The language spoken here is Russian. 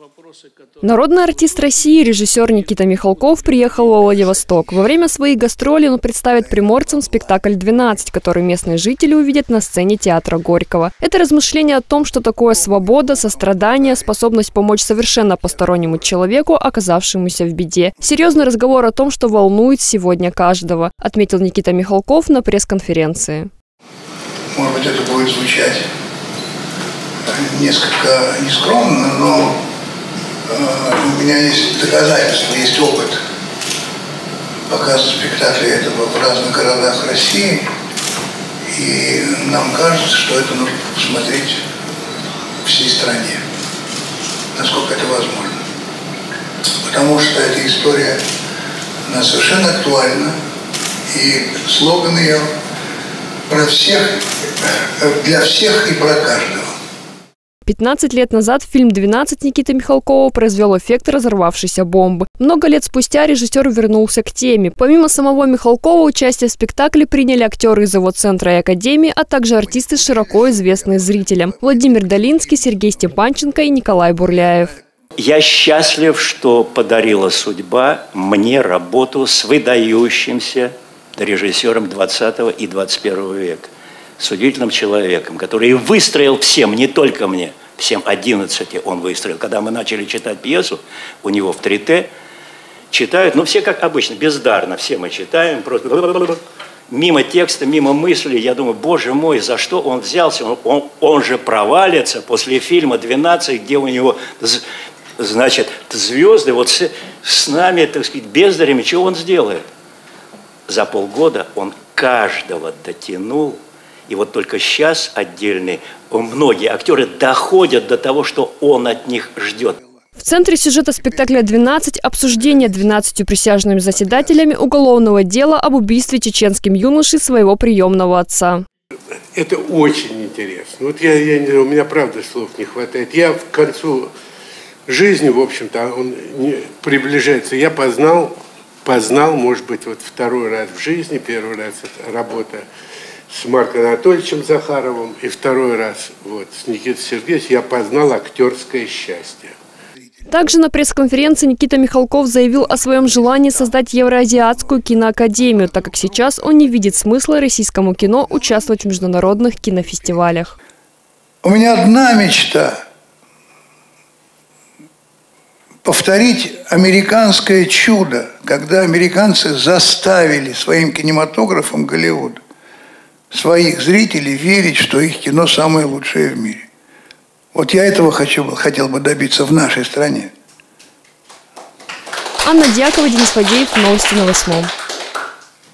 Народный артист России, режиссер Никита Михалков приехал во Владивосток. Во время своих гастролей он представит приморцам спектакль «12», который местные жители увидят на сцене театра Горького. Это размышление о том, что такое свобода, сострадание, способность помочь совершенно постороннему человеку, оказавшемуся в беде. Серьезный разговор о том, что волнует сегодня каждого, отметил Никита Михалков на пресс-конференции. Может быть, это будет звучать несколько нескромно, но у меня есть доказательства, есть опыт показа спектакля этого в разных городах России. И нам кажется, что это нужно посмотреть всей стране, насколько это возможно. Потому что эта история, она совершенно актуальна. И слоган ее про всех, для всех и про каждого. 15 лет назад фильм «12» Никиты Михалкова произвел эффект разорвавшейся бомбы. Много лет спустя режиссер вернулся к теме. Помимо самого Михалкова, участие в спектакле приняли актеры из его центра и академии, а также артисты, широко известные зрителям. Владимир Долинский, Сергей Степанченко и Николай Бурляев. Я счастлив, что подарила судьба мне работу с выдающимся режиссером 20 и 21 века. С удивительным человеком, который выстроил всем, не только мне, всем 11 он выстроил. Когда мы начали читать пьесу, у него в 3Т читают, ну все как обычно, бездарно, все мы читаем, просто мимо текста, мимо мыслей. Я думаю, боже мой, за что он взялся? Он же провалится после фильма «12», где у него, значит, звезды, вот с нами, так сказать, бездарями, что он сделает? За полгода он каждого дотянул. И вот только сейчас многие актеры доходят до того, что он от них ждет. В центре сюжета спектакля «12» обсуждение 12 присяжными заседателями уголовного дела об убийстве чеченским юношей своего приемного отца. Это очень интересно. Вот я не знаю, у меня правда слов не хватает. Я к концу жизни, в общем-то, он приближается. Я познал, может быть, вот второй раз в жизни, первый раз работа с Марком Анатольевичем Захаровым, и второй раз вот с Никитой Сергеевичем я познал актерское счастье. Также на пресс-конференции Никита Михалков заявил о своем желании создать Евроазиатскую киноакадемию, так как сейчас он не видит смысла российскому кино участвовать в международных кинофестивалях. У меня одна мечта – повторить американское чудо, когда американцы заставили своим кинематографом Голливуд своих зрителей верить, что их кино самое лучшее в мире. Вот я этого хотел бы добиться в нашей стране. Анна Дьякова, Денис Фадеев. Новости на 8.